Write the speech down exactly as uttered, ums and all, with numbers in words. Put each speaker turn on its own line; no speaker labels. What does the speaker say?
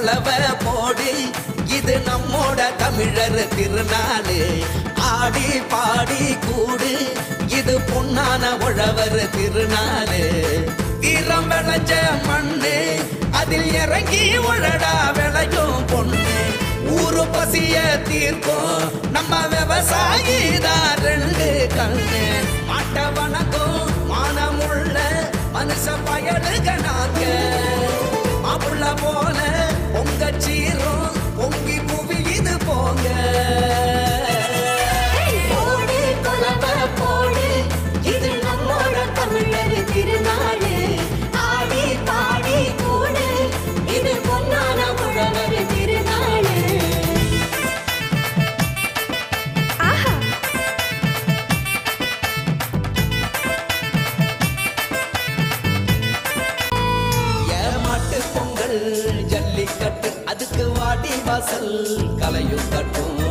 கொலவ போடு இது நம்மோட தமிழர் திருநாளு ஆடி பாடி கூடு இது பொன்னான உழவர் திருநாளு வீரம் விளைஞ்ச மண்ணு அதில் இறங்கி உழடா விளையும் பொண்ணு ஊரு பசிய தீர்க்கும் நம்ம விவசாயி தான் ரெண்டு கண்ணு மாட்ட வணக்கம் மானமுள்ள மனுஷ பயலுக நாங்க மாப்புள்ள போல பொங்க சீரும் பொங்கி புவி இது போங்க
போடு கொலவ போடு இது நம்மோட தமிழர் திருநாளு ஆடி பாடி கூடு இது பொன்னான உழவர் திருநாளு ஆஹா
ஏமாட்டு பொங்கல் ஜல்லிக்கட்டு அதுக்கு வாடி வாசல் கலையும் கட்டும்